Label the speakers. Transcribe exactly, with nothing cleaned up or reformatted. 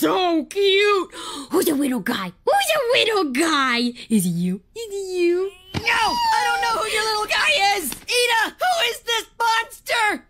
Speaker 1: so cute. Who's the little guy? Who's the little guy? Is it you? Is it you?
Speaker 2: No! I don't know who your little guy is! Ida, who is this monster?